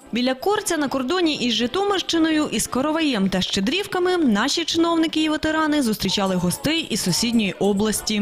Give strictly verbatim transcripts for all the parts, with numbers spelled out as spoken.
Біля Корця на кордоні із Житомирщиною, із Короваєм та Щедрівками наші чиновники і ветерани зустрічали гостей із сусідньої області.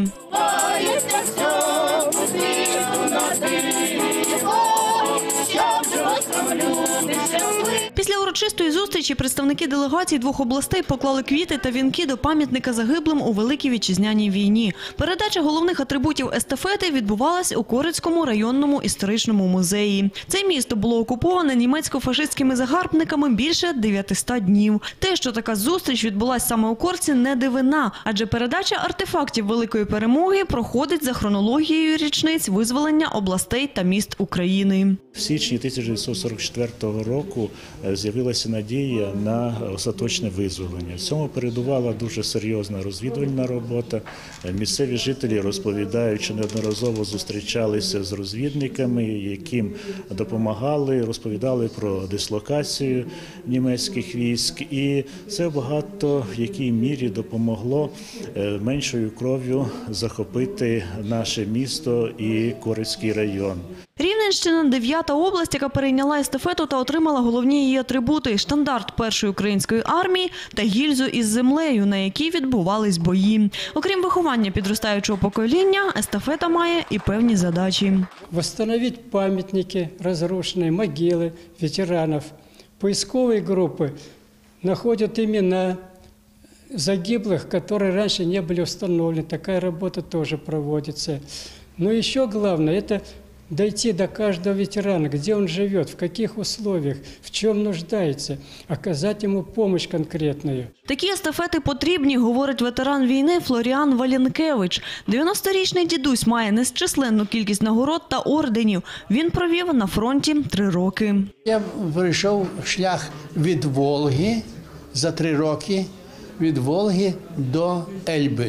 Після урочистої зустрічі представники делегацій двох областей поклали квіти та вінки до пам'ятника загиблим у Великій Вітчизняній війні. Передача головних атрибутів естафети відбувалась у Корецькому районному історичному музеї. Це місто було окуповане німецько-фашистськими загарбниками більше дев'ятисот днів. Те, що така зустріч відбулась саме у Корці, не дивина, адже передача артефактів Великої перемоги проходить за хронологією річниць визволення областей та міст України. В січні тисяча дев'ятсот сорок четвертого року з'явилася надія на остаточне визволення. Цьому передувала дуже серйозна розвідувальна робота. Місцеві жителі розповідають, що неодноразово зустрічалися з розвідниками, яким допомагали, розповідали про дислокацію німецьких військ. І це багато в якій мірі допомогло меншою кров'ю захопити наше місто і Корецький район. Рівненщина – дев'ята область, яка перейняла естафету та отримала головні її атрибути – штандарт першої української армії та гільзу із землею, на якій відбувались бої. Окрім виховання підростаючого покоління, естафета має і певні задачі. Восстановити пам'ятники, розрушені могили ветеранів. Поискові групи знаходять імена загиблих, які раніше не були встановлені. Така робота теж проводиться. Но ще головне – це дойти до каждого ветерана, где он живет, в каких условиях, в чем нуждается, оказать ему помощь конкретную. Такі естафети потрібні, говорить ветеран війни Флоріан Валєнкевич. дев'яносторічний дідусь має незчисленну кількість нагород та орденів. Він провів на фронті три роки. Я пройшов шлях від Волги за три роки, від Волги до Ельби.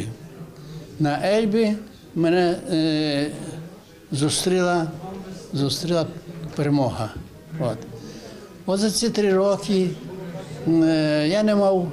На Ельбі мене е, Зустріла, зустріла перемога. От. От за ці три роки е, я не мав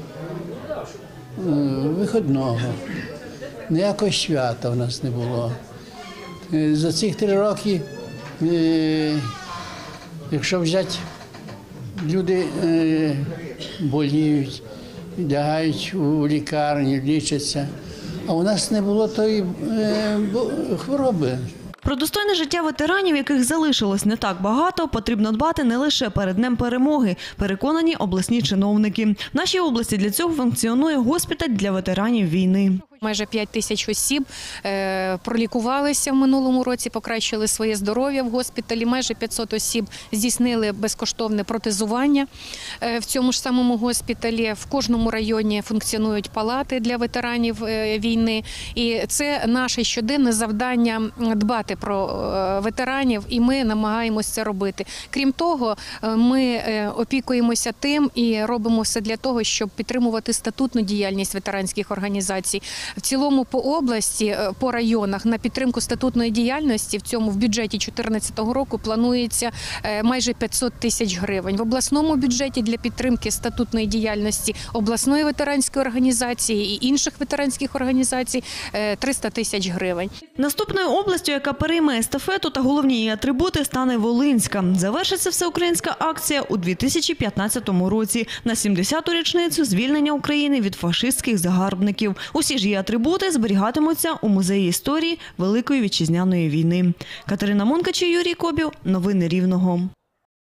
е, виходного, ніякого свята в нас не було. Е, за ці три роки, е, якщо взяти, люди е, боліють, лягають у лікарні, лічаться, а у нас не було тої е, хвороби. Про достойне життя ветеранів, яких залишилось не так багато, потрібно дбати не лише перед Днем перемоги, переконані обласні чиновники. В нашій області для цього функціонує госпіталь для ветеранів війни. Майже п'ять тисяч осіб е, пролікувалися в минулому році, покращили своє здоров'я в госпіталі. Майже п'ятсот осіб здійснили безкоштовне протезування е, в цьому ж самому госпіталі. В кожному районі функціонують палати для ветеранів е, війни. І це наше щоденне завдання дбати про е, ветеранів, і ми намагаємося це робити. Крім того, ми е, опікуємося тим і робимо все для того, щоб підтримувати статутну діяльність ветеранських організацій. В цілому по області, по районах на підтримку статутної діяльності в цьому в бюджеті дві тисячі чотирнадцятого року планується майже п'ятсот тисяч гривень. В обласному бюджеті для підтримки статутної діяльності обласної ветеранської організації і інших ветеранських організацій триста тисяч гривень. Наступною областю, яка перейме естафету та головні її атрибути, стане Волинська. Завершиться всеукраїнська акція у дві тисячі п'ятнадцятому році на сімдесяту річницю звільнення України від фашистських загарбників. Усі ж її атрибути зберігатимуться у музеї історії Великої Вітчизняної війни. Катерина Монкач, Юрій Кобів. Новини Рівного.